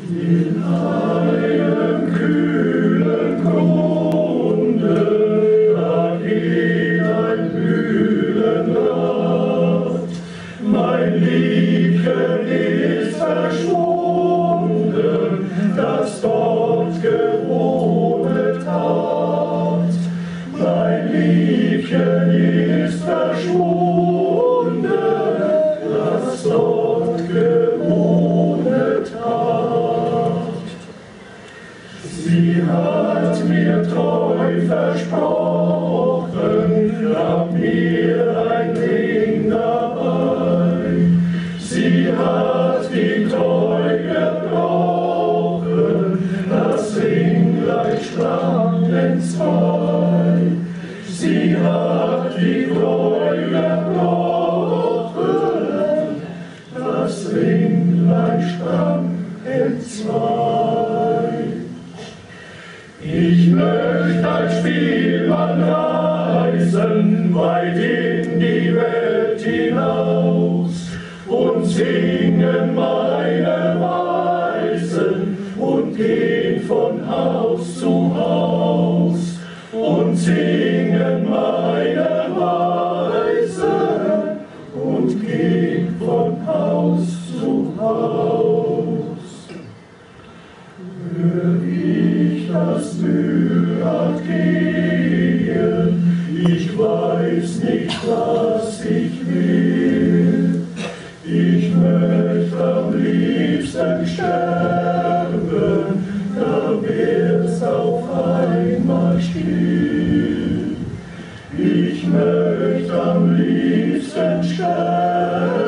In einem kühlen Grunde, da geht ein Mühlenrad. Mein Liebchen ist verschwunden, das dort gewohnet hat. Mein Liebchen ist verschwunden, das dort gewohnet hat. Sie hat mir treu versprochen, gab mir ein Ring dabei. Sie hat die Treu gebrochen, das Ringlein sprang entzwei. Sie hat die Treu gebrochen, das Ringlein sprang entzwei. Ich möcht als Spielmann reisen, weit in die Welt hinaus, und singen meine Weisen und gehen von Haus zu Haus, und singen meine Weisen und gehen von Haus zu Haus. Hör ich das Mühlrad gehen, ich weiß nicht, was ich will. Ich möcht am liebsten sterben, da wär's auf einmal still. Ich möcht am liebsten sterben,